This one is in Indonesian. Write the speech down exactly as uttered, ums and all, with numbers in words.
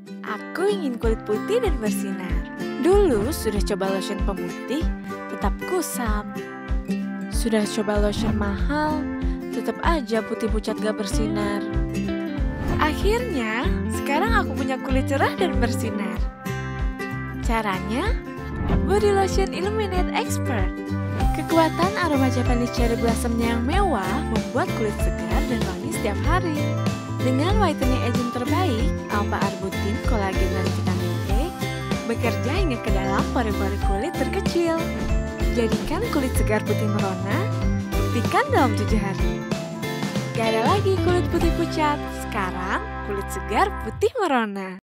Aku ingin kulit putih dan bersinar. Dulu sudah coba lotion pemutih, tetap kusam. Sudah coba lotion mahal, tetap aja putih pucat gak bersinar. Akhirnya, sekarang aku punya kulit cerah dan bersinar. Caranya, body lotion Illuminate Expert. Kekuatan aroma Japanese cherry blossomnya yang mewah membuat kulit segar dan wangi setiap hari. Dengan whitening agent terbaik, alpha-arbutin, kolagen, dan vitamin E, bekerja hingga ke dalam pori-pori kulit terkecil. Jadikan kulit segar putih merona, buktikan dalam tujuh hari. Gak ada lagi kulit putih pucat, sekarang kulit segar putih merona.